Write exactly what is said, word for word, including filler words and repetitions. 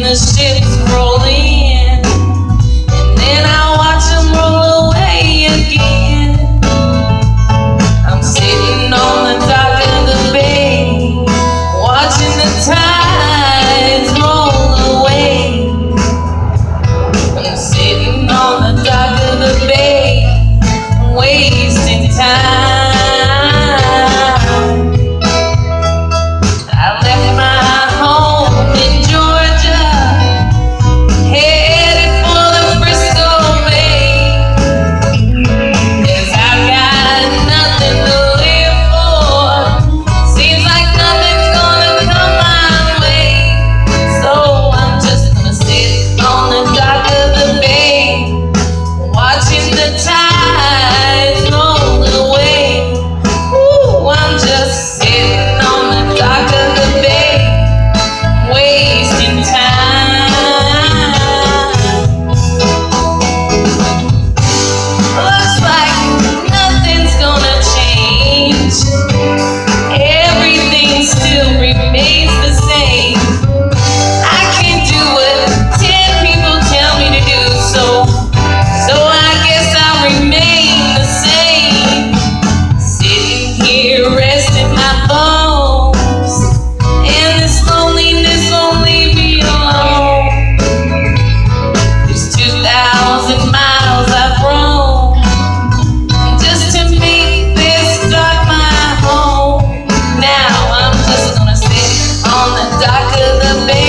the ships roll in, and then I watch them roll away again. I'm sitting on the dock of the bay, watching the tides roll away. I'm sitting on the dock of the bay, wasting time. Dock of the bay.